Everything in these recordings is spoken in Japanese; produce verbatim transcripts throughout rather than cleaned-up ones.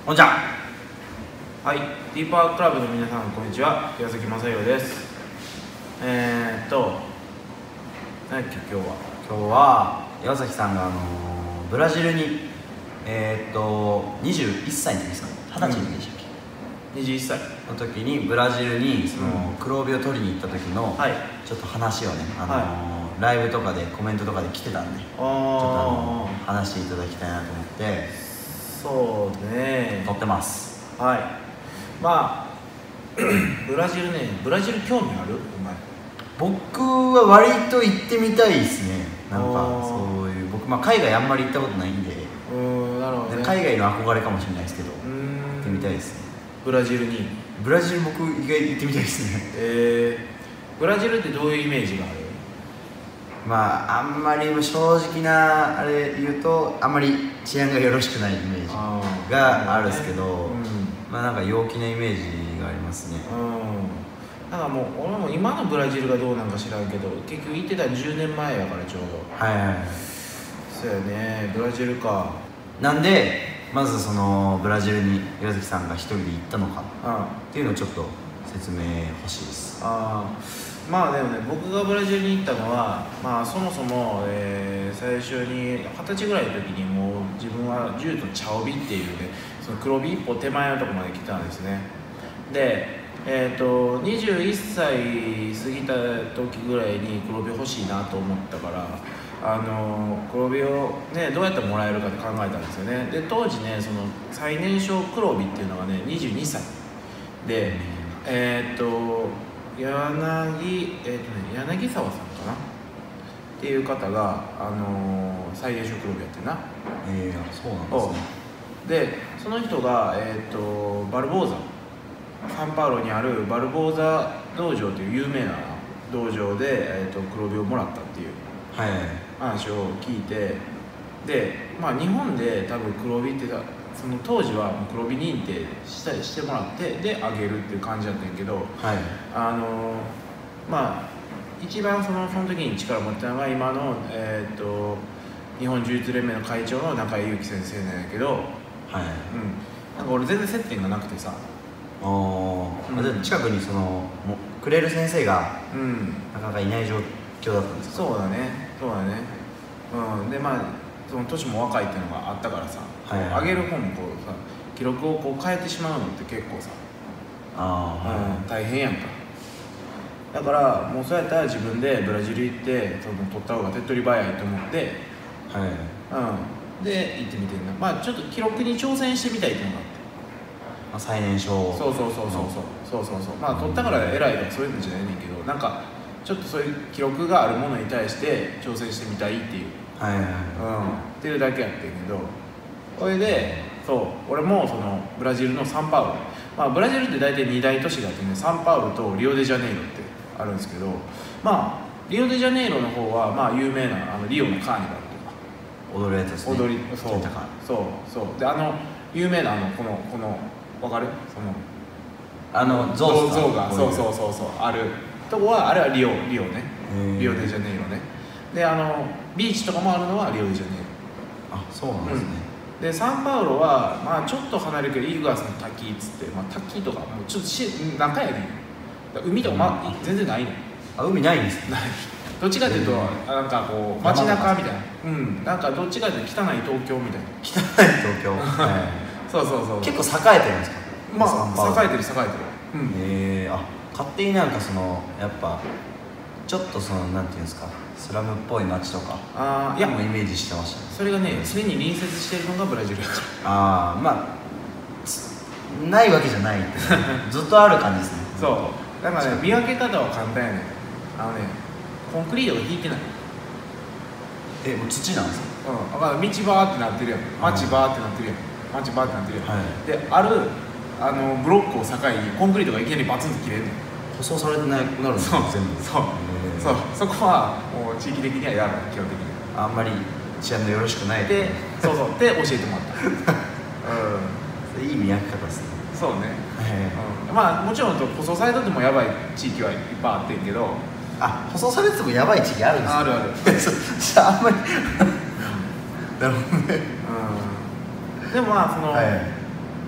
こんにちは。 はい、ディーパークラブの皆さん、こんにちは。岩崎正宏です。えーっと、何だっけ、今日は。 今日は岩崎さんが、あのー、ブラジルに、えー、っとにじゅういっさいの時ですかね、はたちの時でしたっけ、 にじゅういっさいの時にブラジルにその、 うん、 黒帯を取りに行った時の、はい、ちょっと話をね、あのーはい、ライブとかでコメントとかで来てたんで、ちょっと、あのー、話していただきたいなと思ってそうね撮ってます。 はい。まあブラジルね、ブラジル興味ある？お前。 僕は割と行ってみたいですね。なんかそういう、僕、まあ、海外あんまり行ったことないんで、 うーん、なるほどね、 海外の憧れかもしれないですけど、 うーん、 行ってみたいですね。 ブラジルに。 ブラジル僕意外行ってみたいですね。 えー、ブラジルってどういうイメージがある？ まああんまり正直なあれ言うと、あんまり治安がよろしくないイメージがあるんですけど、うん、まあなんか陽気なイメージがありますね。 うん、なんかもう俺も今のブラジルがどうなんか知らんけど、結局行ってたじゅうねんまえやからちょうど。はいはいはい。そうやね、ブラジルか。 なんでまずそのブラジルに岩崎さんが一人で行ったのかっていうのをちょっと説明欲しいです。 ああ、まあでもね、僕がブラジルに行ったのは、まあそもそも、えー、最初にはたちぐらいの時にもう自分は銃と茶帯っていうね、その黒帯一歩手前のところまで来たんですね。で、えーと、にじゅういっさい過ぎた時ぐらいに黒帯欲しいなと思ったから、あの黒帯を、ね、どうやってもらえるかって考えたんですよね。で当時ね、その最年少黒帯っていうのがねにじゅうにさいで、えーと柳、えーとね、柳沢さんかなっていう方が、あのー、最年少黒帯やってるな。 えー、そうなんですね。 でその人が、えーとバルボーザ、サンパウロにあるバルボーザ道場という有名な道場で、えーと黒帯をもらったっていう話を聞いて、で、まあ、日本で多分黒帯ってさ、その当時は黒帯認定したりしてもらってであげるっていう感じだったんやけど、はい、あのまあ一番そのその時に力を持ってたのが今の、えー、と日本柔術連盟の会長の中井祐樹先生なんやけど、はい、うん、なんか俺全然接点がなくてさ、 あ、うん、じゃあ近くにそのもくれる先生が、うん、なかなかいない状況だったんですか？ そうだね、そうだね、うん、でまあその年も若いっていうのがあったからさ、はいはい、上げる方もこうさ記録をこう変えてしまうのって結構さ、あ、うん、大変やんか。だからもうそうやったら自分でブラジル行ってその取った方が手っ取り早いと思って、はい、うん、で行ってみてんな。まあちょっと記録に挑戦してみたいっていうのがあって、 まあ、最年少、 そうそうそうそうそうそうそうそう、まあ取ったから偉いとかそういうのじゃないねんけど、なんかちょっとそういう記録があるものに対して挑戦してみたいっていう、はいはいはい、うん、っていうだけやってんけど、それでそう俺もそのブラジルのサンパウロ、まあ、ブラジルって大体に大都市があってね、サンパウロとリオデジャネイロってあるんですけど、まあリオデジャネイロの方はまあ有名なあのリオのカーニバルとか踊るやつですね。 踊り、そうそうそうで、あの有名なあのこのこの分かる、そのあの像がそうそうそうそうあるとこは、あれはリオリオね、リオデジャネイロね。であのビーチとかもあるのはリオデジャネイロ。 あ、そうなんですね、 うん、でサンパウロはまあちょっと離れるけどイグアスの滝っつって、まあ、滝とかもうちょっとし中やねん、海とか、まあ、全然ないねん。 あ、海ないんですね。 ない。どっちかというと、なんかこう街中みたいな、うん、なんかどっちかというと汚い東京みたいな。 汚い東京、はい、 そうそうそう、 結構栄えてるんですか？ まあ栄えてる栄えてる、うん、 えー、あ、勝手になんかそのやっぱちょっとそのなんていうんですか、スラムっぽい街とか、あ、いやもうイメージしてましたね。 それがね、常に隣接してるのがブラジルやから。 ああ、まあないわけじゃないずっとある感じですね。 そうだからね、見分け方は簡単やね。あのね、コンクリートが引いてない。 え、もう土なんですか？ うん、だから道バーってなってるやん、街バーってなってるやん、街バーってなってるやん、はい、であるあのブロックを境にコンクリートがいきなりバツンと切れるの。 舗装されてなくなるんですか？全部。 そうそう、そこはもう地域的にはやらない、基本的にあんまり治安のよろしくないで、そうそうって教えてもらったうん、いい見分け方ですね。 そうね、うん、まあもちろん舗装されててもやばい地域はいっぱいあってんけど、 あ、舗装されててもやばい地域あるんですか？ あるあるじゃああんまりなるほどね、 うん、でもまあその、はい、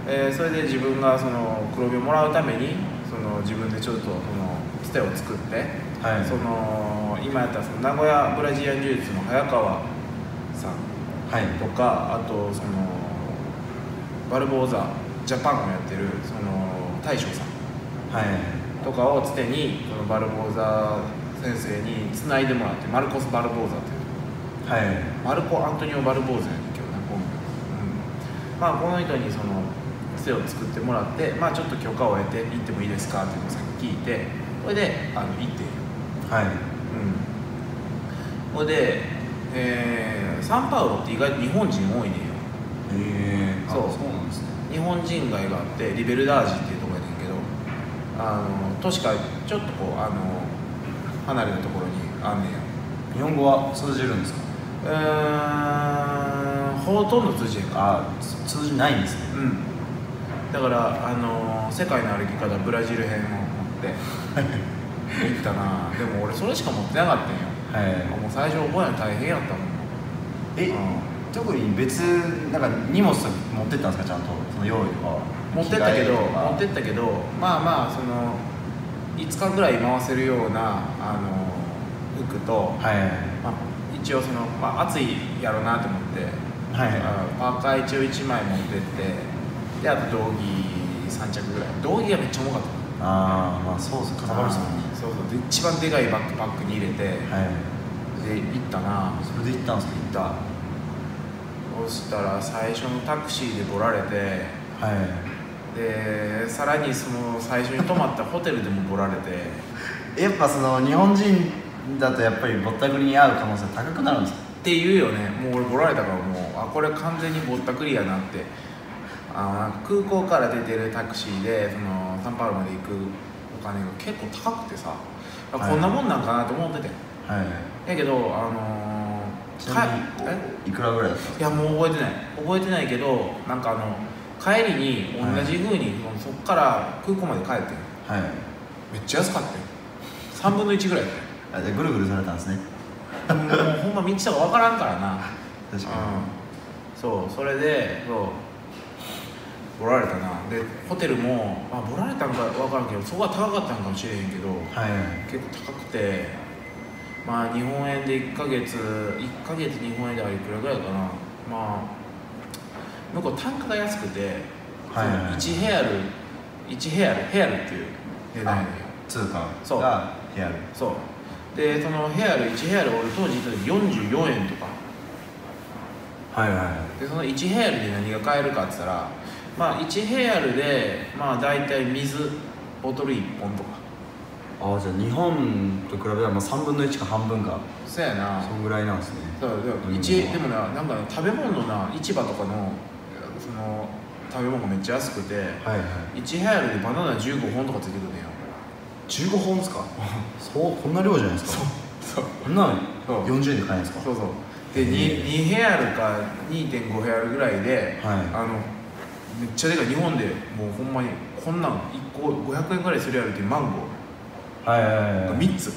えー、それで自分がその黒帯をもらうためにその自分でちょっとそのつてを作って、はい、その今やったらその名古屋ブラジリアン柔術の早川さんとか、はい、あとそのバルボーザジャパンをやってるその大将さん、はい、とかをつてにそのバルボーザ先生につないでもらって、マルコス・バルボーザっていう、はい、マルコ・アントニオ・バルボーザやねんけどな、今度、うん、まあこの人にそのつてを作ってもらって、まあちょっと許可を得て行ってもいいですかっていうのをさっき聞いて、それであの行ってはい、うん、それで、えー、サンパウロって意外と日本人多いねんよ。へえ、そう、そうなんですね。日本人街があってリベルダージっていうところやねんけど、あの都市からちょっとこうあの離れたところにあんねんや。 日本語は通じるんですか？ うーん、ほとんど通じへんか。 あ、通じないんですね。 うん。だからあの世界の歩き方ブラジル編を持って行ったな。でも俺それしか持ってなかったんよ。はい。もう最初覚えるの大変やったもん。 え、うん、特に別なんか荷物持ってったんですか、ちゃんとその用意は。 持ってったけど持ってったけどまあまあそのいつかぐらい回せるようなあの服と、はいはい、まあ、一応その、まあ、暑いやろうなと思って、はいはい、パーカー一応いちまい持ってってであと道着さん着ぐらい。道着がめっちゃ重かった。 ああ、まあそうです、かさばるっすもんね。 そうそう、で一番でかいバックパックに入れて、はい、で行ったな。 それで行ったんですか？ 行った。そしたら最初のタクシーで来られて、はい、でさらにその最初に泊まったホテルでも来られてやっぱその日本人だとやっぱりぼったくりに遭う可能性高くなるんですかっていうよね。もう俺来られたからもうあこれ完全にぼったくりやなって。あ空港から出てるタクシーでそのサンパウロまで行くお金が結構高くてさ、はい、こんなもんなんかなと思ってて、はい、やけどあのー、 ちなみにいくらぐらいだったんですか？ いやもう覚えてない覚えてないけどなんかあの帰りに同じ風に、はい、そっから空港まで帰って、はい、めっちゃ安かったよ。さんぶんのいちぐらいだよ。 あ、じゃあぐるぐるされたんですね。 もうほんま道とか分からんからな。 確かに、 うん、そうそれでそうボられたな。でホテルもあボられたんか分からんけどそこは高かったんかもしれへんけど、はい、結構高くてまあ日本円でいっかげついっかげつ日本円ではいくらぐらいかな。まあ向こう単価が安くて、はいはい、いちヘアルいちヘアルヘアルっていう値段やねんよ。 通貨がヘアル。 そうでそのヘアルいちヘアル俺当時行った時よんじゅうよえんとか。はいはいはい。でそのいちヘアルで何が買えるかって言ったらまあいちヘアルでまあ大体水ボトルいっぽんとか。 ああ、じゃあ日本と比べたらまあさんぶんのいちか半分か。 そうやな。 そんぐらいなんですね。 そうでもいちでもな、なんか、ね、食べ物のな市場とかのその食べ物がめっちゃ安くて、はいはい、いちヘアルでバナナじゅうごほんとかついてくるねよ。 じゅうごほんですか？そうこんな量じゃないですか。そうそう。こんなのよんじゅうえんで買えるんですか？ そうそう。で 2, にヘアルか にてんごヘアルぐらいで、はい、あのめっちゃでかい日本でもうほんまにこんなんいっこごひゃくえんぐらいするやるっていうマンゴー、はいはいはいはい、みっつ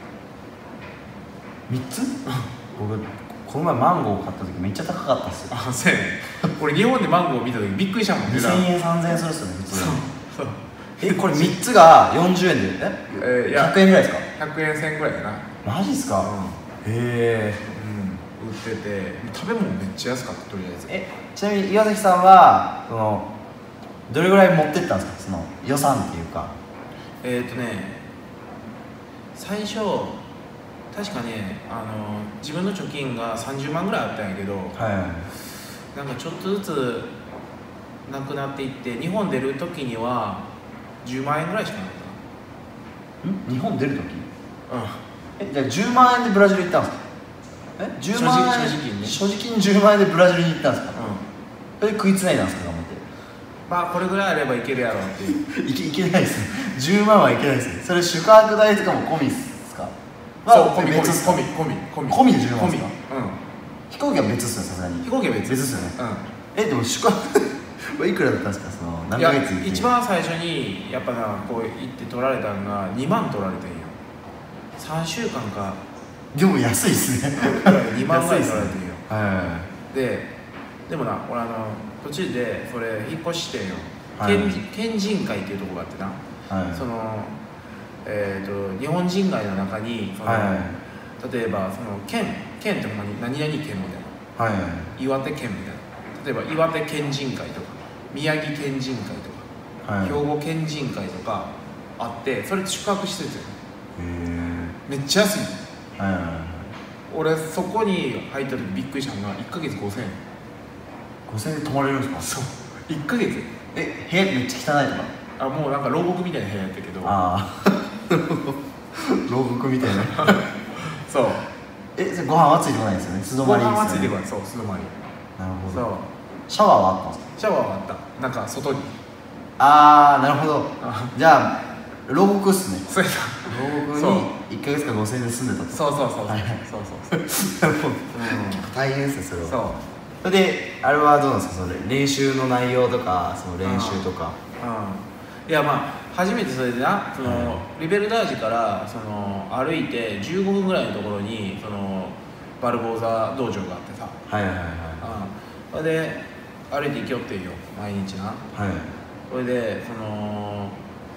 みっつ僕この前マンゴー買った時めっちゃ高かったっすよ。 あ、そうやね。俺日本でマンゴー見た時びっくりしたもんね。 にせんえんさんぜんえんするっすよね普通。そうそう。えこれみっつがよんじゅうえんでえ、えー、いやひゃくえんぐらいですか？ ひゃくえんせんぐらいやな。 マジっすか？うん、へえ、 うん、売ってて食べ物めっちゃ安かった。とりあえずえちなみに岩崎さんはそのどれぐらい持ってったんですか？その予算っていうか。 えっ、ー、とね最初確かねあの自分の貯金がさんじゅうまんぐらいあったんやけど、はい、なんかちょっとずつなくなっていって日本出る時にはじゅうまんえんぐらいしかなかった。ん日本出る時？うん。えじゃあじゅうまんえんでブラジル行ったんですか？えじゅうまんえん所持金ね。所持金じゅうまんえんでブラジルに行ったんですか？うん。それで食いつないだんですか頑張って。 まあこれぐらいあればいけるやろっていう。 いけいけないですね。じゅうまんはいけないですね。それ宿泊代とかも込みですか？ そう込み込み込み込み込み込みでじゅうまんですか？うん。飛行機は別っすよさすがに。 飛行機は別別っすよね。うん。えでも宿泊いくらだったんですかその何ヶ月？ 一番最初にやっぱなこう行って取られたのがにまん取られてんよ。さんしゅうかんか。 でも安いっすね。 にまんぐらい取られてんよ。はい。ででもな俺あの途中でそれ引っ越してんよ、 はい、 県人会っていうところがあってな、はい、そのえーと日本人街の中にその、はい、例えばその県県ってほんまに何々県みたいな、はいはい、岩手県みたいな、例えば岩手県人会とか宮城県人会とか、はい、兵庫県人会とかあって、それって宿泊施設よね。めっちゃ安い、はいはいはい、俺そこに入った時びっくりしたのがいっかげつごせんえん。 ごせんえんで泊まれるんですか？ そう、いっかげつ。 え、部屋めっちゃ汚いとか？ あ、もうなんか牢獄みたいな部屋やったけど。 ああ牢獄みたいなそう。 え、それご飯はついてこないんですよね？素泊まりですよね？ ご飯はついてこない。そう、素泊まり。 なるほど。そう。シャワーはあったんですか？ シャワーはあった。なんか外に。 ああ、なるほど。じゃあ牢獄っすね。 そうや牢獄にいっかげつかごせんえんで住んでたと。 そうそうそうそう。はい、そうそうそう。なるほど。 大変ですよそれは。 そう。 それであれはどうなんですか？それ練習の内容とかその練習とか。 うん。うん、いやまあ初めてそれでな、その、はい、リベルダージからその歩いてじゅうごふんぐらいのところにそのバルボーザ道場があってさ。 はいはいはい。 うん。それで歩いて行きよってんよ毎日な。はい。それでその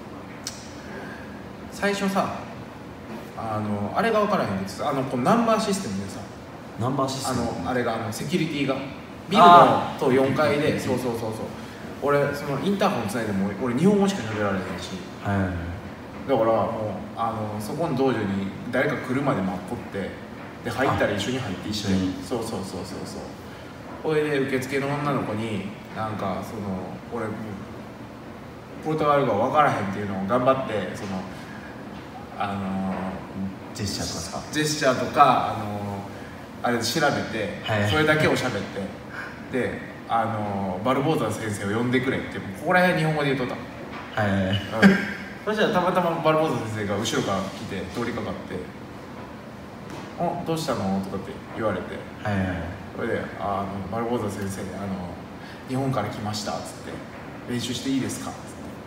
最初さ、あのあれが分からへんけど、あのこのナンバーシステムでさ、 ナンバーシステム、 あのあれがあのセキュリティがビルのとよんかいで、そうそうそうそう、俺そのインターホンつないでも俺日本語しか喋られへんし、はいはいはい、だからもうあのそこの道場に誰か来るまで待っとって、で入ったら一緒に入って一緒に、そうそうそうそうそう、それで受付の女の子になんかその俺もうポルトガル語分からへんっていうのを頑張ってそのあのジェスチャーとかですか？ ジェスチャーとかあのあれで調べて、はい、それだけを喋ってであのバルボーザ先生を呼んでくれってここら辺日本語で言うとったはい、うん、そしたらたまたまバルボーザ先生が後ろから来て通りかかって「おどうしたの?」とかって言われて、はいはいはい、それであのバルボーザ先生あの日本から来ましたっつって練習していいですかっつって、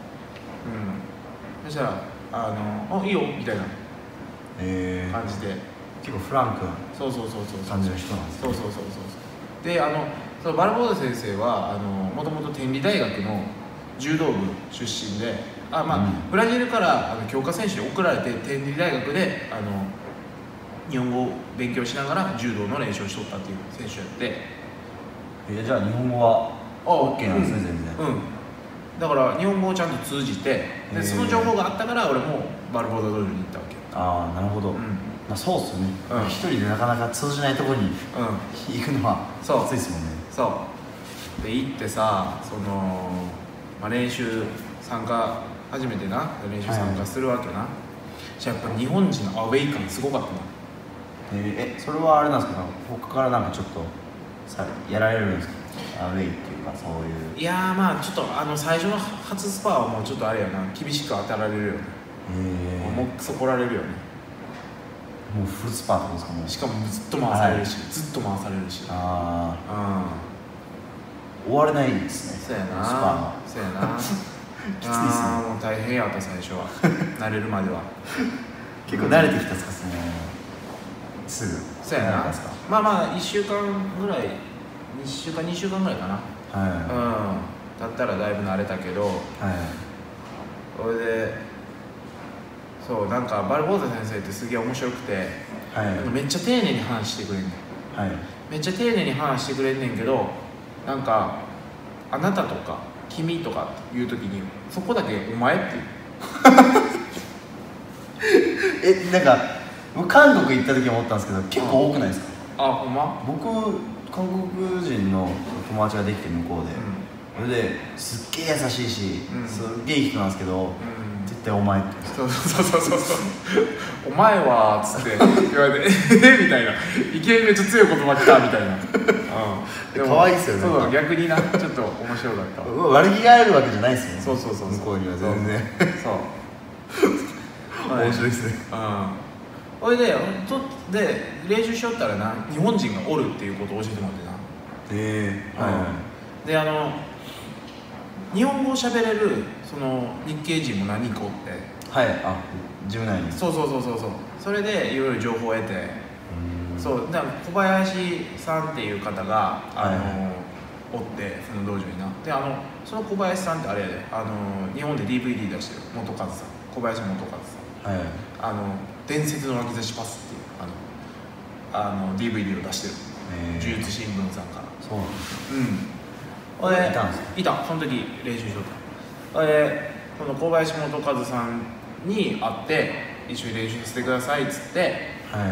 うん、そしたらあの「あいいよ」みたいな感じで、 結構フランクなそうそうそうそう感じの人なんですね。 そうそうそうそうで、あのそのバルボーザ先生はあのもともと天理大学の柔道部出身で、あ、まあ、うん、ブラジルからあの強化選手に送られて天理大学であの日本語を勉強しながら柔道の練習をしとったっていう選手やって、 えじゃあ日本語は OK なんですね、全然。 うん、うん、だから日本語をちゃんと通じて、でその情報があったから俺もバルボーザ道場に行ったわけ。 ああ、なるほど、うん、まあ、そうっすよね、うん、一人でなかなか通じないところに、うん、行くのはきついですもんね。 そうで行ってさ、その、まあ、練習参加初めてな練習参加するわけな、はい、じゃあやっぱ日本人のアウェイ感すごかったな。 えー、えそれはあれなんですか、他からなんかちょっとさやられるんですか、アウェイっていうかそういう。 いやーまあちょっとあの最初の初スパはもうちょっとあれやな、厳しく当たられるよね。えー、もうクソ来られるよね。 もうフルスパーってことですか？もうしかもずっと回されるし、はい、ずっと回されるし、ああ、うん、終われないですね。 そうやな、 スパーがそうやなきついっすね。もう大変やった最初は慣れるまでは結構慣れてきたっすか、そのすぐ。 そうやな、まあまあいっしゅうかんぐらいいっしゅうかんにしゅうかんぐらいかな、はい、うん、だったらだいぶ慣れたけど、はい、それでそうなんかバルボーザ先生ってすげえ面白くて、はい、めっちゃ丁寧に話してくれんねん、はい、めっちゃ丁寧に話してくれんねんけど、なんかあなたとか君とか言うときにそこだけお前ってえ、なんか僕韓国行った時思ったんですけど結構多くないですか？ あ、ほんま？ 僕韓国人の友達ができて向こうで、うん、それですっげえ優しいし、うん、すっげえいい人なんですけど、うん、絶対お前って。 そうそうそうそうそうお前はっつって言われてえみたいな、いきなりめっちゃ強い言葉来たみたいな、 うん、可愛いっすよね。 そう逆になちょっと面白かった。 悪気があるわけじゃないっすよね。 そうそうそう向こうには全然そう面白いっすね。うん、 それでとで練習しよったらな、日本人がおるっていうことを教えてもらってな。 へえー、はい、はい、 であの日本語を喋れるその日系人も何人かおって、 はい、あ、自分なりに。 そうそうそうそうそう、それでいろいろ情報を得て、そうだから小林さんっていう方があの、はい、 おってその道場にな。であのその小林さんってあれやで、あの日本で ディーブイディー 出してる元和さん、小林元和さん、はい、あの伝説の脇差しパスっていうあのあの ディーブイディー を出してる、呪術新聞さんから。そうなんですよ。うん。いたんですか？いた、その時練習しとった。でこの小林元和さんに会って一緒に練習させてくださいっつって、はい、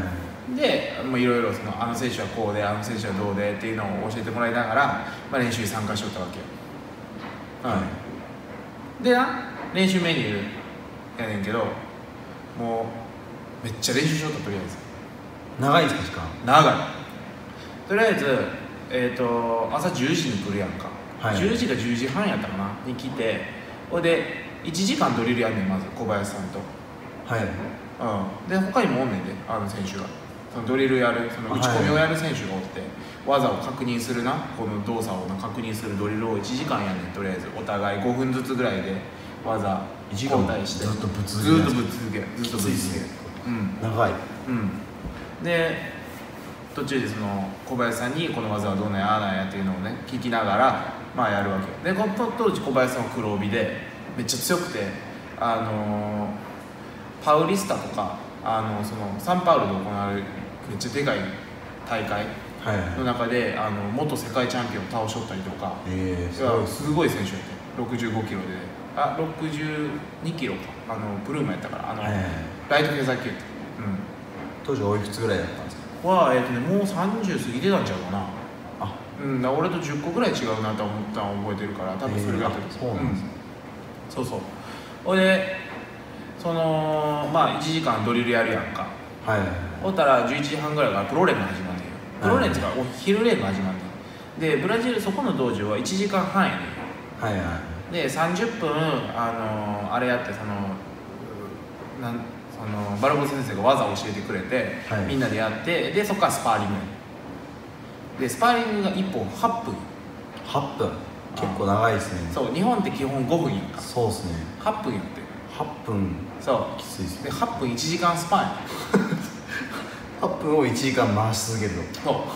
でいろいろあの選手はこうであの選手はどうでっていうのを教えてもらいながら、まあ、練習に参加しとったわけよ、はい、でな練習メニューやねんけどもうめっちゃ練習しとった。とりあえず長いんですか？時間長い。とりあえず、えー、と朝じゅうじに来るやんか、はい、じゅうじかじゅうじはんやったかなに来て、ほいでいちじかんドリルやんねん、まず小林さんと。はい、うん、で他にもおんねんで、あの選手がそのドリルやる、その打ち込みをやる選手がおって、はい、技を確認するな、この動作をな確認するドリルをいちじかんやんねん。とりあえずお互いごふんずつぐらいで技交代してずっとぶつ続けずっとぶつ続けずっとぶつ続け、うん、長い、うん、で途中でその小林さんにこの技はどうなんやああなんやっていうのをね聞きながらまあやるわけで、この当時小林さんは黒帯でめっちゃ強くて、あのー、パウリスタとかあのそのサンパウロで行われるめっちゃでかい大会の中で、はいはい、あの元世界チャンピオンを倒しとったりとか、えー、すごいすごい選手やって、ろくじゅうごキロであろくじゅうにキロか、あのプルーマやったからあの、はいはい、ライトフェザー級って、うん、 当時おいくつぐらいだったんですか？ は、えーとね、もうさんじゅう過ぎてたんちゃうかな。あ、うん、だ俺とじゅっこぐらい違うなと思ったのを覚えてるから、多分それがあったと思う。そうそう。ほいでそのまあいちじかんドリルやるやんか。はい。ほったらじゅういちじはんぐらいからプロ練が始まんねんよ。プロ練っていうか、はい、お昼練が始まんねん。でブラジルそこの道場はいちじかんはんやねん。はいはい。でさんじゅっぷんあのー、あれやってそのなんそのバルボ先生が技を教えてくれて、はい、みんなでやって、でそこからスパーリングでスパーリングがいっぽんはっぷん。 はっぷん結構長いですね。 そう、日本って基本ごふんやんか。 そうですね。 はっぷんやってはっぷん。 そうきついですね。ではっぷんいちじかんスパンやはっぷんをいちじかん回し続けるの。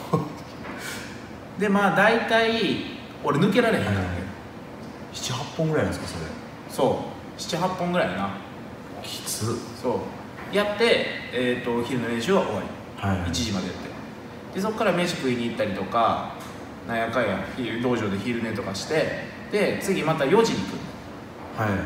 そうでまあ大体俺抜けられへんからね、はい、ななはっぽんぐらいなんですかそれ？ そうななはっぽんぐらいな。 きつ。 そうやって、えー、と昼の練習は終わり、はい、いちじまでやって、でそこから飯食いに行ったりとかなんやかんや道場で昼寝とかして、で次またよじに行く、はい、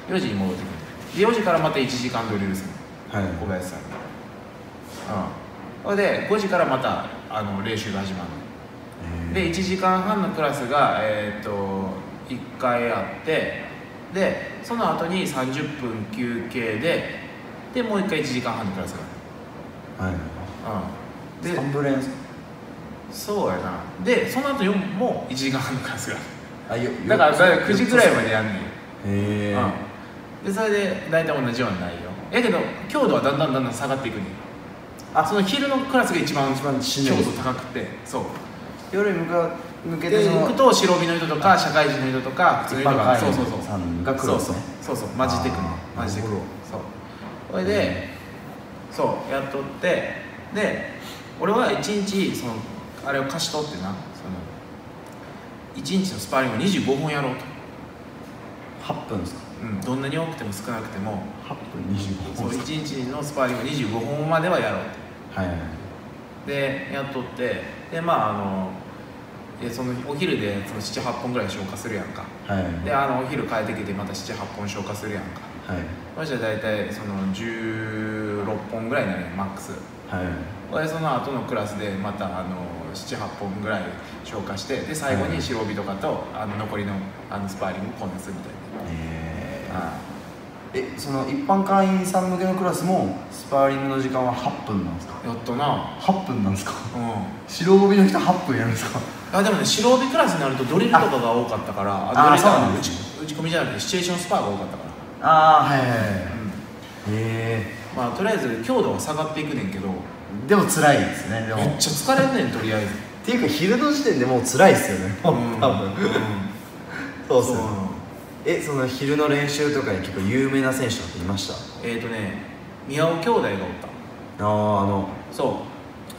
よじに戻ってくる。でよじからまたいちじかんドリルする、はい、小林さんが、うん、それでごじからまたあの練習が始まる。でいちじかんはんのクラスが、えー、といっかいあって、でその後にさんじゅっぷん休憩で、でもういっかいいちじかんはんのクラスがある。はい、うん、でさんぶ練ですか？そうやな。でその後よんもいちじかんはんのクラスがある。あだからくじぐらいまでやんねん。へえ、うん、でそれで大体同じような内容やけど強度はだんだんだんだん下がっていくねん。あその昼のクラスが一番一番強度高くて、そう夜に向か抜けていくと白帯の人とか社会人の人とか普通の人がそうそうそうさんが来るんですね。 そうそうそう混じってくる混じってくる。そうそれでそうやっとって、で俺はいちにちそのあれを貸し取ってな、そのいちにちのスパーリングをにじゅうごほんやろうと。 はっぷんですか？ うん、どんなに多くても少なくてもはっぷんにじゅうごほん。 そういちにちのスパーリングにじゅうごほんまではやろうと。はいはい。でやっとって、でまああのでそのお昼でそのななはっぽんぐらい消化するやんか、はい、であのお昼帰ってきてまたななはっぽん消化するやんか、はい、そしたら大体そのじゅうろっぽんぐらいになるやんマックス、はい、でその後のクラスでまたあのななはっぽんぐらい消化して、で最後に白帯とかとあの残りのあのスパーリングをこなすみたいな。へー、あえその一般会員さん向けのクラスもスパーリングの時間ははっぷんなんですか？ やっとなはっぷんなんですか？うん、白帯の人はっぷんやるんですか？ あでもね白帯クラスになるとドリルとかが多かったから、あドリルの打ち打ち込みじゃなくてシチュエーションスパーが多かったから。 ああはいはいはい、うん、へえ。まあとりあえず強度は下がっていくねんけど、 でも辛いですね。でもめっちゃ疲れんねんとりあえずっていうか昼の時点でもう辛いですよね、うん、多分、うん、そうそう。えその昼の練習とかに結構有名な選手とかいました？ えっ、ー、とね宮尾兄弟がおった。 あああのそう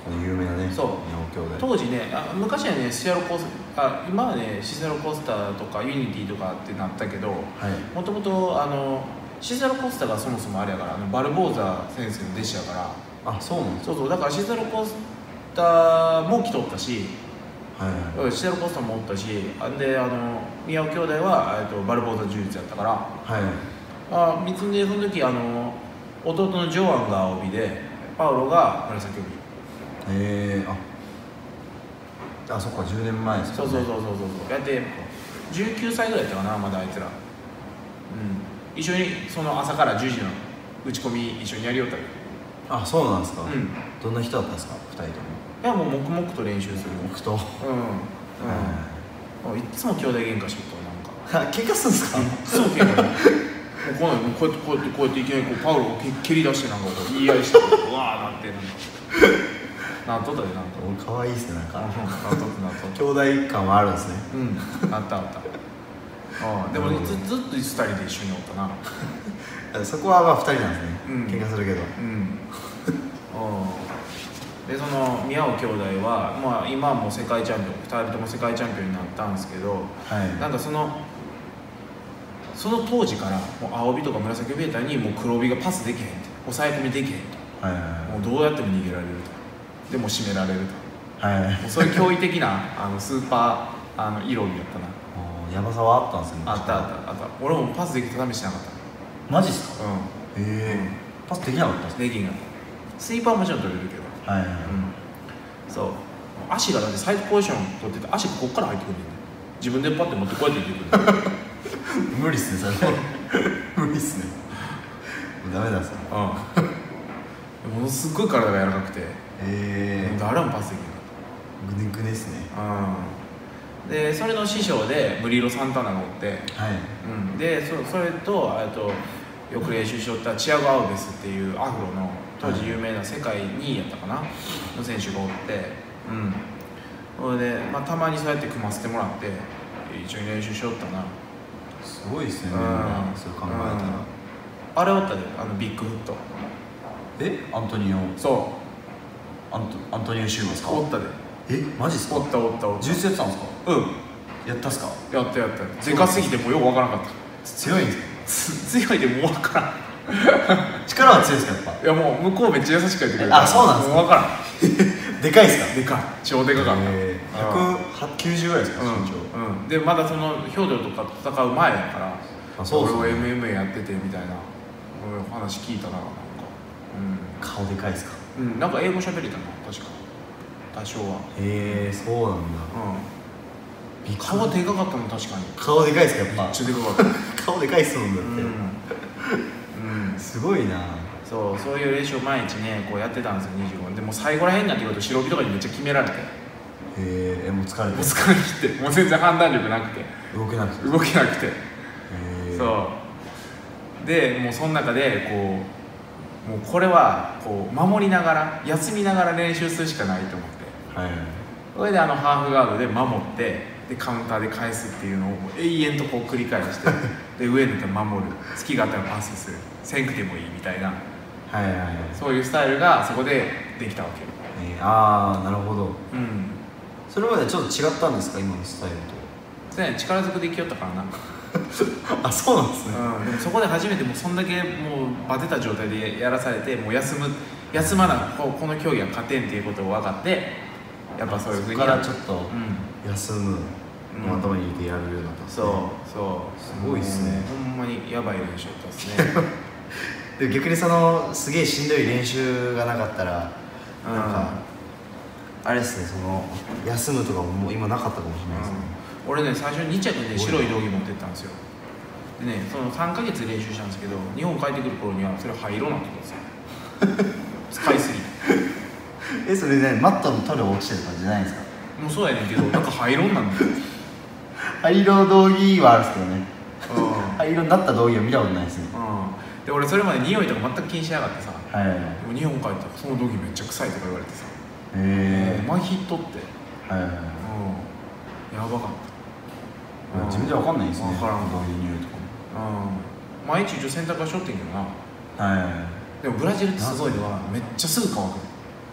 この有名なねそう宮尾兄弟。 当時ねあ昔はねシセロコースあ今はねシセロコースターとかユニティとかってなったけどもともとあのシセロコースターがそもそもあれやからあのバルボーザ先生の弟子やからあそうなんですか。 そうそうだからシセロコースターも来とったし、 はいはい、 シセロコースターもおったしであの宮尾兄弟はえっとバルボーザ柔術やったから、 はい、 あ三つんでその時あの弟のジョアンが青帯でパウロが紫帯。 へえー、ああそっかじゅうねんまえですか、ね、 そうそうそうそうそうやってじゅうきゅうさいぐらいやったかなまだあいつら、うん、一緒にその朝からじゅうじの打ち込み一緒にやりよったり。 あそうなんですか、 うん、 どんな人だったんですかふたりとも。 いやもう黙々と練習する黙とうんうん、いつも兄弟喧嘩しとったなんか喧嘩するんですか。 いつも喧嘩もうこうなんこうやってこうやってこうやっていきなりこうパウロを蹴り出してなんかこう言い合いしてうわーなってなんかなっとったでなんかかわいいっすねなんかなっとったなっとった兄弟感はあるんですね。 うんあったあったあでもずずっとふたりで一緒におったなそこはまあふたりなんですね、 うん、 喧嘩するけどうんでその宮尾兄弟は、まあ、今はもう世界チャンピオンふたりとも世界チャンピオンになったんですけど、はい、なんかそのその当時からもう青帯とか紫帯やったにもう黒帯がパスできへんって抑え込みできへんと、はいはいはい、もうどうやっても逃げられるとでも締められると、はいはい、もうそういう驚異的なあのスーパーあの色帯やったなやばさはあったんですよね。 あったあったあった俺もパスできて試してなかった。 マジっすか。 うんへえ、うん、パスできなかったんですか。 できんかった。スイーパーはもちろん取れるけどはいはい、はい、うん、そう足がだってサイドポジション取ってて足がこっから入ってくるんだよね自分でパッて持ってこうやって出てくる無理っすねそれ無理っすねダメだっすねうんものすっごい体が柔らかくてええー、 誰もパスできなかったグネグネっすね。 うんでそれの師匠でムリーロ・サンタナがおって、はいうん、で そ, それとあとよく練習しよったチアゴ・アウベスっていうアフロの当時有名な世界にいやったかなの選手がおってうんそれで、まあ、たまにそうやって組ませてもらって一緒に練習しよったな。 すごいですね、うん、そう考えたら、うん、 あれおったであのビッグフットえアントニオそうアントアントニオ・シューマですか。 おったでえマジっすか。 おったおったおった柔術やってたんですか。 うんやったっすか。 やったやったでかすぎてもうよくわからなかった。 強いんですか強いでもう分からん力は強いですかやっぱ。 いやもう向こうめっちゃ優しくやってくれる。 あそうなんですか。 分からんでかいっすか。 でかい超でかかった。 ひゃくきゅうじゅうぐらいですか身長、 うんうん、でまだそのヒョードルとかと戦う前やからあそう、ね、俺は エムエムエー やっててみたいな話聞いたな。なんか、 うん、顔でかいっすか。 うんなんか英語喋れたな確か多少は。 へえそうなんだ。 うん、顔でかかったの確かに。 顔でかいっすかやっぱ。 めっちゃでかかった顔でかいっすもんだって、うんうん、すごいな。 そうそういう練習を毎日ねこうやってたんですよにじゅうごでも最後らへんになってくると白帯とかにめっちゃ決められてへえもう疲れてもう疲れ切ってもう全然判断力なくて動けなくて動けなくてそうでもうその中でこうもうこれはこう守りながら休みながら練習するしかないと思って、はい、それであのハーフガードで守ってでカウンターで返すっていうのを永遠とこう繰り返してで上に守る隙があったらパスするせんくてもいいみたいなはいはいはい、そういうスタイルがそこでできたわけ、 えー、ああなるほど、うん、それまでちょっと違ったんですか今のスタイルと。 そうやね力ずくできよったからなあそうなんですね、 うん、でもそこで初めてもうそんだけもうバテた状態でやらされてもう休む休まなここの競技は勝てんっていうことを分かってやっぱそういうふうにそこからちょっと休むのを頭に入れてやるようになったんですね、うん、そうそうすごいっすね、 ほんまにやばい練習だったっすねで逆にそのすげえしんどい練習がなかったら、うん、なんかあれですねその休むとかももう今なかったかもしれないですね、 うん、俺ね最初にに着で白い道着持ってったんですよでねそのさんかげつ練習したんですけど日本帰ってくる頃にはそれ灰色になってたんですよ使いすぎえそれねマットの塗料落ちてる感じじゃないですか。 もうそうやねんけどなんか灰色になるんだよ灰色道着はあるんですけどね、うん、灰色になった道着は見たことないですね、うんで俺それまで匂いとか全く気にしなかったさ、 はい、でも日本帰ったらその道着めっちゃ臭いとか言われてさへえマヒットって、はいはいはい、うん、やばかった、 うん、自分じゃ分かんないですね分からん道着匂いとかも、うん、毎日一応洗濯はしょってんけどな、 はいはいはい、 でもブラジルってすごいのはめっちゃすぐ乾く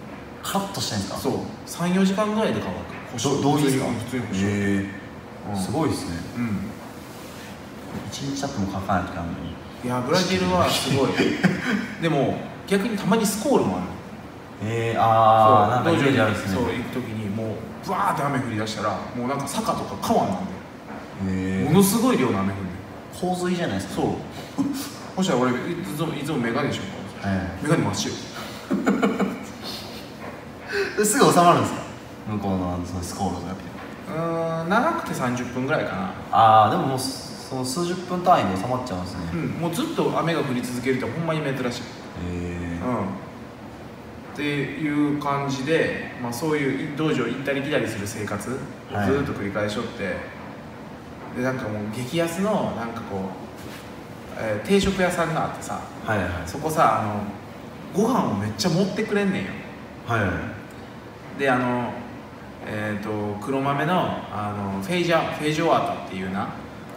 カラッとしてんですか？ そう、さんよじかんぐらいで乾く。 どうですか？ 普通に保湿。 へえ、すごいですね。 うん、 いちにち経っても乾かない時あるのに。 いやブラジルはすごいでも逆にたまにスコールもあるの。 えー、ああ、なんかイメージあるんですね。 そう行く時にもうバーって雨降り出したらもうなんか坂とか川なんで、ものすごい量の雨降るんで洪水じゃないですか。 そうそしたら俺いつもいつもメガネでしょ、はい、メガネ真っ白すぐ収まるんですか？向こうのそのスコールが。 うーん、長くてさんじゅっぷんぐらいかな。 ああ、でももうその数十分単位で収まっちゃうんですね。 うん、もうずっと雨が降り続けるってほんまに珍しい。へえー、うん、っていう感じで、まあ、そういう道場行ったり来たりする生活をずっと繰り返しとって、はい、でなんかもう激安のなんかこう、えー、定食屋さんがあってさ、はいはい、そこさあのご飯をめっちゃ持ってくれんねんよ。はいはい、であのえー、と黒豆 の, あのフェイジャフェイジョワータっていうな、はい、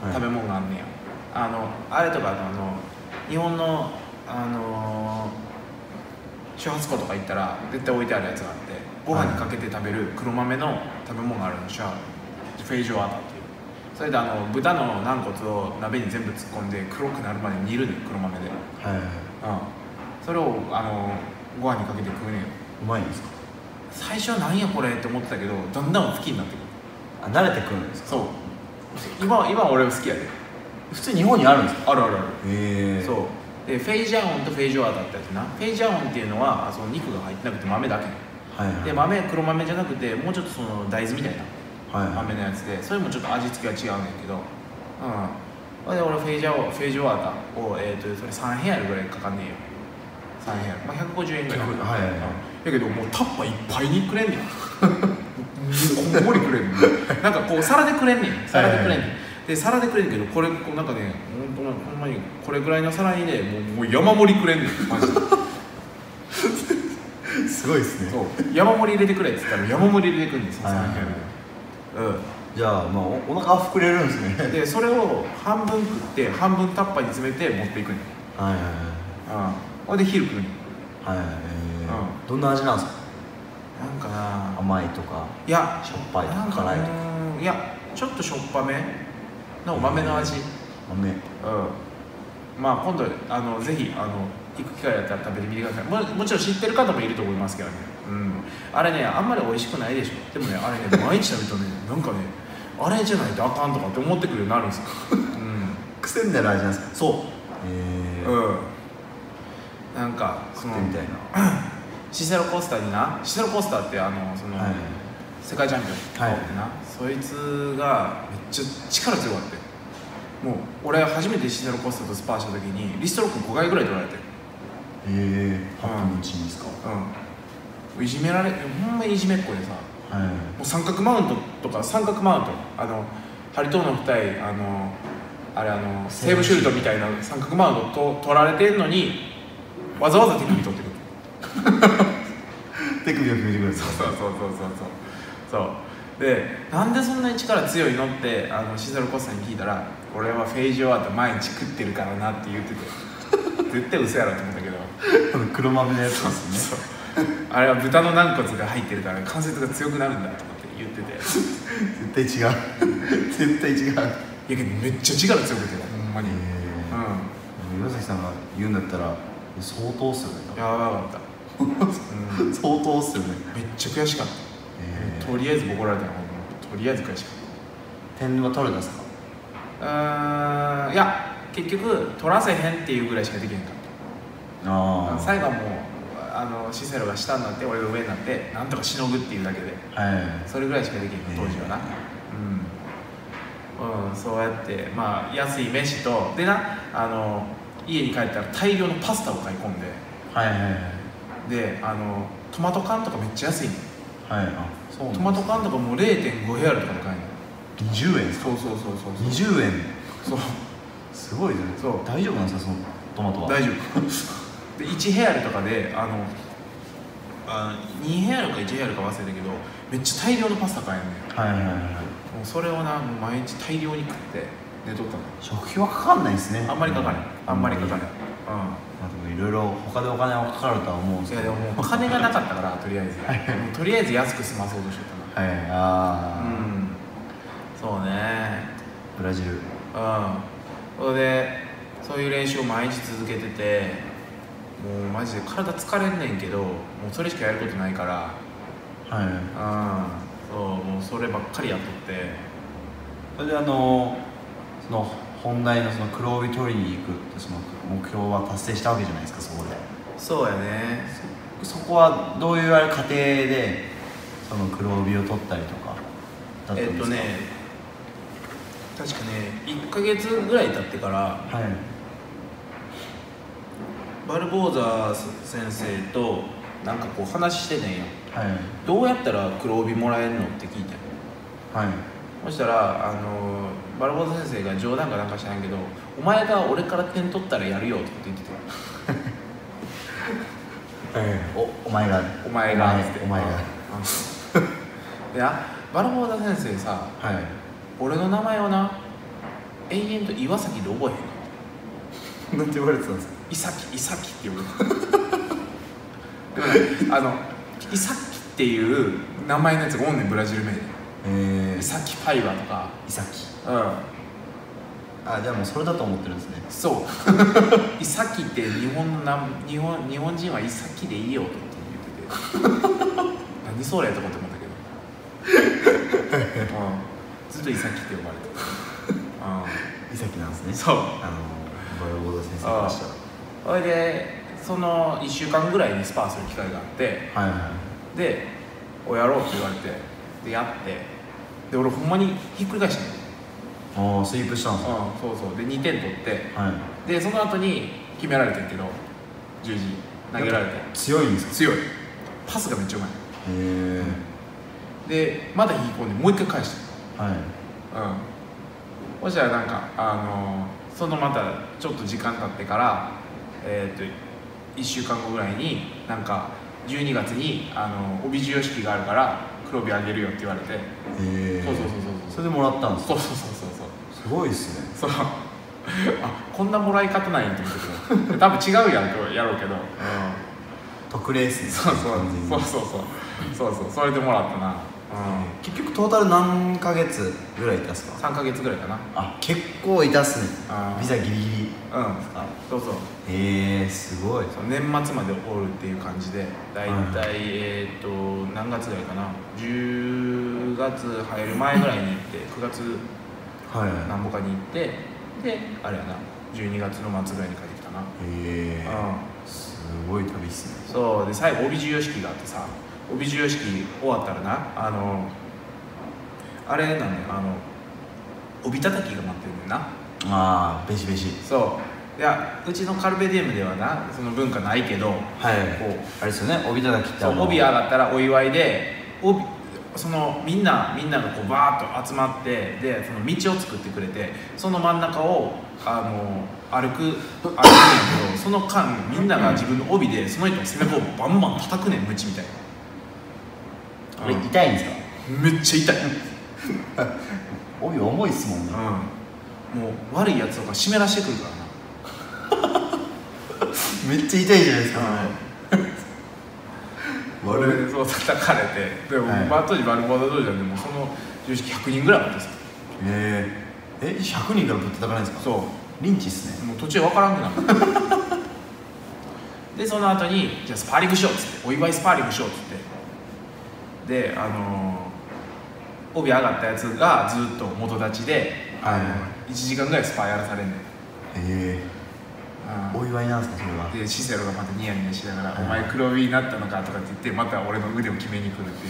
食べ物があんねんよ。あのあれとかあの日本のあの周波数庫とか行ったら絶対置いてあるやつがあって、ご飯にかけて食べる黒豆の食べ物があるの。シャフェイジョワータっていう。それであの豚の軟骨を鍋に全部突っ込んで黒くなるまで煮るねん、黒豆で。はいはい、うん、それをあのご飯にかけて食うねんよ。 うまいんですか？ 最初はなんやこれって思ってたけど、だんだん好きになってくる。 あ、慣れてくるんですか？そう、 今今俺は好きやで。 普通日本にあるんですか？ あるあるある。 へえ。 そうでフェイジャオンとフェイジョワータってやつな。フェイジャオンっていうのはその肉が入ってなくて豆だけ、はいはい、で豆黒豆じゃなくてもうちょっとその大豆みたいな、はいはい、豆のやつで、それもちょっと味付けは違うねんけど、うん、で俺フェイジャオフェイジョワータを、えー、とそれさんヘアルぐらいかかんねえよ。さんヘアル、まあ、ひゃくごじゅうえんぐらい。はいはいはい、だけどもうタッパーいっぱいにくれんねんこんもりくれんねんなんかこう皿でくれんねん、皿でくれんねん、はいはい、で皿でくれんけど、これこうなんかね、ほんほんまにこれぐらいの皿にね、もうもう山盛りくれんねんマジですごいですね。 そう山盛り入れてくれって言ったら山盛り入れてくるんですよ、はいはいはい、 うん、じゃあまあ お, お腹は膨れるんですね。 でそれを半分食って半分タッパーに詰めて持っていくねん。はいはいはい、うん、これで昼食うねん。はいはい、えーうん、どんな味なんですか？ なんかな、 甘いとか、 いやしょっぱいとか辛いとか。 いやちょっとしょっぱめの豆の味、豆、うん、まあ今度あのぜひあの行く機会だったら食べてみてください。 も, もちろん知ってる方もいると思いますけどね、うん、あれねあんまり美味しくないでしょ。でもねあれね毎日食べるとねなんかねあれじゃないとあかんとかって思ってくるようになるんですよ、うん、 癖になる味なんですか？ そう、へえー、うん、なんかそのみたいなシセロコスタにな、シセロコスタってあのその、はい、世界チャンピオンな、はい、そいつがめっちゃ力強かった。もう俺初めてシセロコスタとスパーした時にリストロックごかいぐらい取られて。へえー、ハッピーのうちにですか？ うん、いじめられ、ほんまにいじめっ子でさ、はい、もう三角マウントとか三角マウント、あのハリトーノ二重、あのあれあのセーブシュートみたいな三角マウントと取られてんのにわざわざ手首取ってくる手首を踏みてくる。 そうそうそうそうそうそうで、なんでそんなに力強いのってあのシセロコスタに聞いたら、俺はフェイジョワータ毎日食ってるからなって言ってて絶対嘘やろと思ったけど黒豆のやつですねあれは豚の軟骨が入ってるから関節が強くなるんだと思って言ってて絶対違う絶対違う。いやけどめっちゃ力強くてほんまに、 うん、岩崎さんが言うんだったら相当っすよね。 やばかった、 うん、相当っすよね。 めっちゃ悔しかった。とりあえずボコられたの、とりあえず悔しかった。 点は取るんですか？ うーん、いや結局取らせへんっていうぐらいしかできへんかった。あ最後はもうあのシセロが下になって俺が上になってなんとかしのぐっていうだけで、はい、それぐらいしかできへん当時はな、うん、うん、そうやってまあ安い飯とでな、あの家に帰ったら大量のパスタを買い込んで、はいはいはい、であのトマト缶とかめっちゃ安いね、はい、あそうトマト缶とかもう れいてんご ヘアルとかで買えるの。 にじゅうえんですか？ そうそうそうそう。 にじゅうえん、 そうすごいですね。そう大丈夫なんですかそのトマトは？ 大丈夫でいちヘアルとかであのあにヘアルかいちヘアルか忘れたけどめっちゃ大量のパスタ買えるね。はいはいはい、もうそれをなもう毎日大量に食って寝とったの。 食費はかかんないですね。 あんまりかかない、あんまりかかない、うん、 いろいろ他でお金はかかるとは思うんですけど、 いやでももう金がなかったからとりあえずもうとりあえず安く済まそうとしてたな。 はい、ああ、 うん、そうね、 ブラジル、 うん、それでそういう練習を毎日続けてて、もうマジで体疲れんねんけど、もうそれしかやることないから、 はい、 うん、そうもうそればっかりやっとって、 それであのその本題のその黒帯取りに行くってその目標は達成したわけじゃないですか、そこで。 そうやね。 そ, そこはどういうあれ過程でその黒帯を取ったりとかだったんですか？ えっとね確かねいっかげつぐらい経ってから、 はい、 バルボーザ先生となんかこう話しててんよ、 はい、 どうやったら黒帯もらえるのって聞いてん、 はい、 そしたらあのバルボーザ先生が冗談かなんか知らんけど、お前が俺から点取ったらやるよって言ってたお, お前がお前がってお前がいやバルボーザ先生さ、 はい、 俺の名前をな延々と岩崎で覚えへんの。 なんて言われてたんですか？ イサキイサキって呼ぶあのイサキっていう名前のやつがおんねん、ブラジル名で。 えー、 イサキパイバとかイサキ、 うん、 あ、じゃあもうそれだと思ってるんですね。 そうイサキって日本のな日本日本人はイサキでいいよと言ってて何それとかって思ったけど、うん、ずっとイサキって呼ばれてる、 うん、イサキなんですね。 そう、 あのバルボーザ先生からしたら。 それでそのいっしゅうかんぐらいにスパーする機会があって、 はいはい、 で「おやろう」って言われて、でやって、で俺ほんまにひっくり返したの。 ああ、スイープしたんですか？ うん、そうそうでにてん取って、 はい、 でその後に決められてんけど、十字投げられて強いんですか？ 強い、パスがめっちゃうまい。 へえ。でまだ引き込んでもう一回返して、 はい、 うん、そしたらなんかあのー、そのまたちょっと時間経ってから、えー、っといっしゅうかんごぐらいになんかじゅうにがつにあの帯授与式があるから黒帯あげるよって言われて、へえ、 そうそうそうそう、 それでもらったんですか？ そうそうそうそうそう、 すごいっすね。 そうあ、こんなもらい方ないんって思ったけど多分違うやろやろうけど、うん、 特例っすね。 そうそうそうそうそうそうそう、それでもらったな、うん、 結局トータル何ヶ月ぐらいいたっすか？ さんかげつぐらいかな。 あ、結構いたっすね。 あビザギリギリうん、そうそう、 へえ、すごい。 そう年末までおるっていう感じで、だいたい、はい、えっ、ー、と何月ぐらいかな、じゅうがつ入る前ぐらいに行ってくがつなんぼかに行って、であれやなじゅうにがつの末ぐらいに帰ってきたな。へえ、うん、すごい旅っすね。 そうで最後帯授与式があってさ、帯授与式終わったらな、あのあれなんね、あの帯叩きが待ってるんだよな。 ああ、ベシベシ。 そういや、うちのカルベディウムではなその文化ないけど、はい、 こうあれですよね、帯叩きって。 そう帯上がったらお祝いで帯そのみんなみんながこうバーッと集まって、でその道を作ってくれて、その真ん中をあの歩く歩くねんけど、その間みんなが自分の帯でその人の背中をバンバン叩くねん、ムチみたいな。 これ痛いんですか？ めっちゃ痛い帯重いっすもんね、 うん、もう悪いやつとか湿らしてくるからなめっちゃ痛いじゃないですか、 うん、悪いそう叩かれて、でも、はい、まあ、当時バルボーダ道場でもその常識ひゃくにんぐらいあってさ、 えー、えひゃくにんからぶって叩かないんですか？そう、リンチっすね。 もう途中分からんくなるでその後にじゃあスパーリングしようっつって、お祝いスパーリングしようっつって、であのー帯上がったやつがずっと元立ちで、あのいちじかんぐらいスパーやらされんねん。へえ、お祝いなんですかそれは？ でシセロがまたニヤニヤしながら「お前黒帯になったのか」とかって言って、また俺の腕を決めに来るって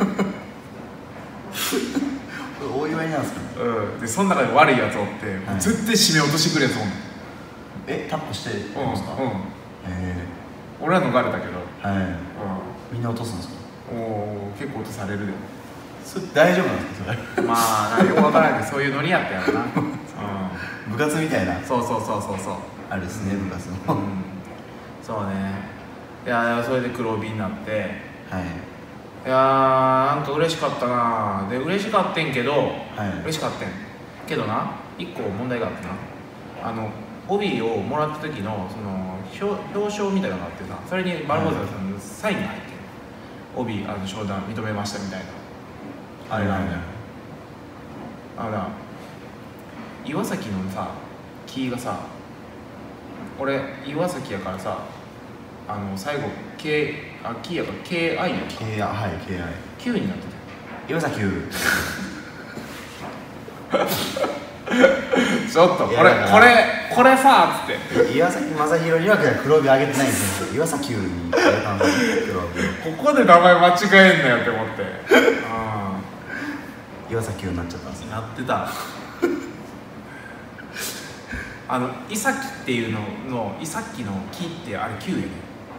いうお祝いなんですか？ うん、でその中で悪いやつおって、はい、絶対締め落としてくるやつおんねん。 え、タップしてるんですか？うん、うん、へえ、俺は逃れたけど、 はい、うん、みんな落とすんですか？ おお、結構落とされるで。 それ大丈夫なんですかそれ？ まあよく分からないけどそういうノリやったやろな、うん、 部活みたいな。 そうそうそうそうそう、 あれですね、うん、部活の、うん、 そうね。いやそれで黒帯になって、 はい、 いやーなんか嬉しかったな。で嬉しかってんけど、はい、嬉しかってんけどないっこ問題があってな、あの帯をもらった時のその 表, 表彰みたいなのがあってさ、それにバルボーザさんのサインが入ってる、帯あの商談認めましたみたいなあれなんだよ。あのな岩崎のさ木がさ、俺岩崎やからさ、あの最後 K あ木やから ケーアイ やんか。 K はい ケーアイ Q になってた岩崎優ちょっとこれこれこれさっつって岩崎正弘には黒帯あげてないんですよ。岩崎優にあげたんですよ黒帯。 ここで名前間違えんなよって思ってあ岩崎優になっちゃったんですよ。 なってたあのイサキっていうののイサキの木ってあれ Q やね。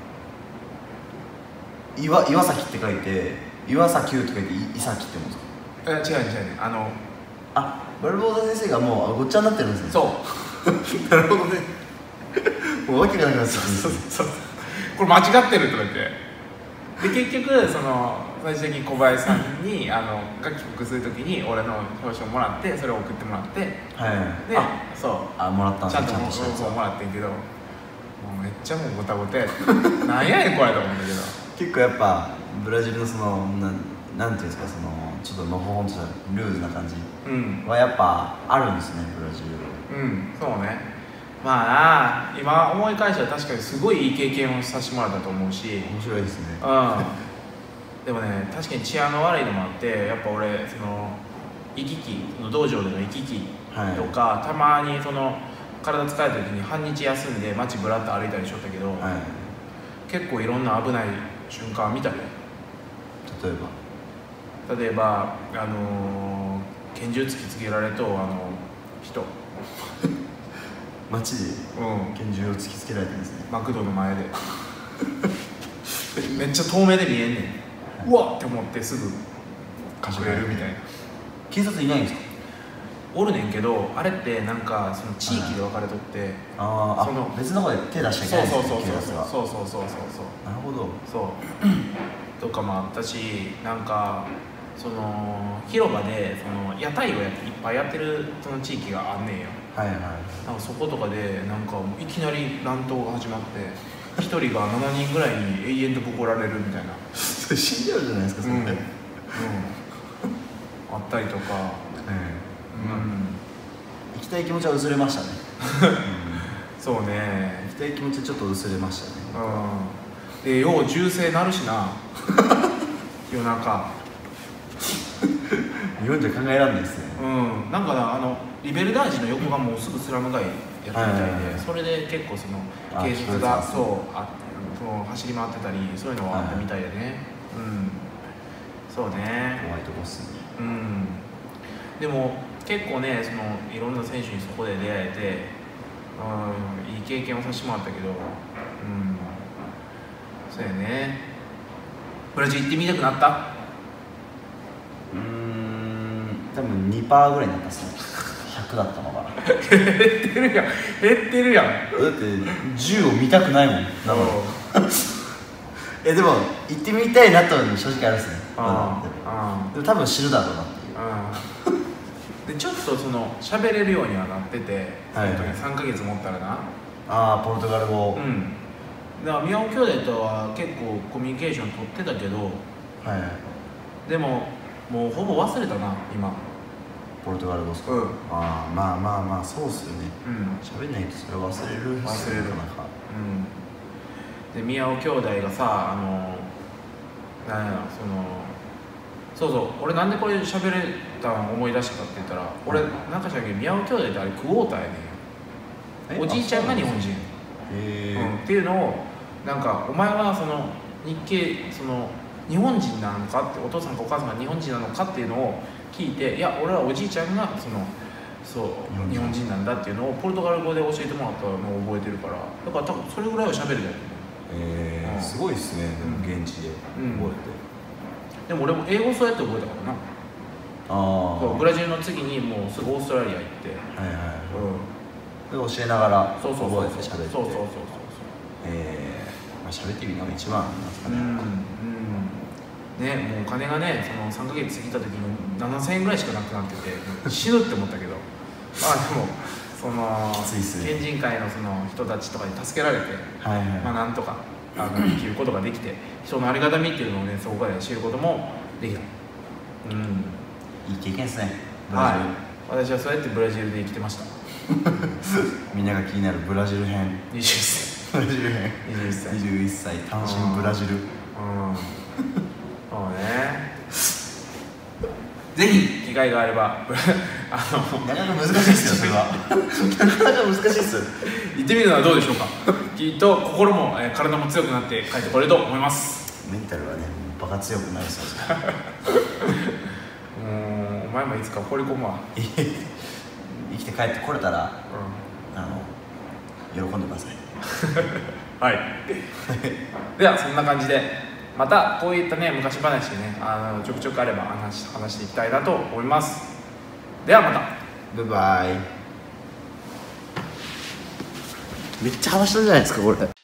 岩岩崎って書いて岩崎優って書いてイサキって思うんですか。 え違う違う違うあのあバルボーザ先生がもうごっちゃになってるんですね。 そうなるほどね。もうわけがなくなっちゃったんですそうそうそうこれ間違ってるとか言ってで結局その最終的に小林さんにあのが帰国するときに俺の表彰もらってそれを送ってもらってはいであそうあもらったんちゃんとですね。ちゃんとしたやつももらってんけどもうめっちゃもうごたごたやってなんやねんこれと思うんだけど結構やっぱブラジルのそのなんなんていうんですか、そのちょっとのほほんとしたルーズな感じうんはやっぱあるんですね、ブラジル。 うんそうね。まあな今思い返したら確かにすごいいい経験をさせてもらったと思うし面白いですね。 うんでもね確かに治安が悪いのもあってやっぱ俺その行き来その道場での行き来とか、はい、たまにその体疲れた時に半日休んで街ぶらっと歩いたりしとったけど、はい、結構いろんな危ない瞬間見たね。 例えば例えばあのー、拳銃突きつけられとあの人街でうん拳銃を突きつけられてるんですね。 マクドの前でめっちゃ遠目で見えんねん、はい、うわっって思ってすぐ隠れるみたいな。 警察いないんですか。 おるねんけどあれってなんかその地域で分かれとって、はい、 あその別の方で手出しちゃいけないんですね。 そうそうそうそうそうそうそうそうなるほどそうとかもあったし、なんかその広場でその屋台をやいっぱいやってるその地域があんねんよ。 はいはい。 なんかそことかでなんかいきなり乱闘が始まって一人がななにんぐらいに永遠とボコられるみたいなそれ死んじゃうじゃないですかそれ、うんうん、あったりとか、うんうん、 行きたい気持ちは薄れましたね、 うん、そうね行きたい気持ちちょっと薄れましたね、 うん、でよう銃声なるしな夜中日本じゃ考えられないですね。 うん、なんかなあのリベルダージの横がもうすぐスラム街やったみたいで、はいはいはい、それで結構その警察がそうあその走り回ってたりそういうのはあったみたいでね、はいはい、うんそうね怖いとこっすね。 うんでも結構ねそのいろんな選手にそこで出会えて、うん、いい経験をさせてもらったけど、うんそうやね。ブラジル行ってみたくなった？ うーん多分 にパーセント ぐらいになったっすね。ひゃくだったのかな。 減ってるやん減ってるやん。だって銃を見たくないもん。だからえでも行ってみたいなとは正直あるっすね。ああでも多分死ぬだろうなっていう。あでちょっとその喋れるようにはなってて、はい、さんかげつ持ったらな。 ああポルトガル語。 うんだから宮尾兄弟とは結構コミュニケーション取ってたけど、はい、でももうほぼ忘れたな今ポルトガル語ですか、うん、ああまあまあまあそうっすよね喋、うん、んないとそれ忘れる忘れるなんか、うん、で宮尾兄弟がさあのなんやそのそうそう俺なんでこれ喋れたの思い出したかって言ったら、うん、俺なんかしらけど宮尾兄弟ってあれクォーターやねんおじいちゃんが日本人へ、うん、っていうのをなんかお前はその日系その日本人なのかってお父さんかお母さんが日本人なのかっていうのを聞いていや俺はおじいちゃんがそのそう日本人なんだっていうのをポルトガル語で教えてもらったのを覚えてるからだから多分それぐらいは喋れたよね。 えーうん、すごいっすねでも現地で覚えて、うん、 でも俺も英語そうやって覚えたからなあそうブラジルの次にもうすぐオーストラリア行ってはいはい、 うん、で教えながらそうそうそう覚えて喋ってそうそうそうそうえー、まあ喋ってみるのが一番なんですかね、うんうんね、もうお金がねそのさんかげつ過ぎた時にななせんえんぐらいしかなくなってて死ぬって思ったけどまあでもそのきついっすね県人会のその人たちとかに助けられて、 はいはい、 まあ、なんとかあの生きることができて人のありがたみっていうのをねそこで知ることもできた。うん、 いい経験ですねブラジル、 はい、私はそうやってブラジルで生きてましたみんなが気になるブラジル編にじゅっさいブラジル編にじゅっさいにじゅういっさい単身ブラジル。 うんそうねぜひ機会があればあのなかなか難しいですよそれはなかなか難しいですよ行ってみるのはどうでしょうかきっと心も、えー、体も強くなって帰ってこれると思います。 メンタルはねバカ強くなりそうですもうお前もいつか放り込むわ生きて帰ってこれたら、うん、あの喜んでくださいはいではそんな感じでまたこういったね昔話でねあのちょくちょくあれば話話していきたいなと思います。ではまたバイバイ。めっちゃ話したんじゃないですかこれ。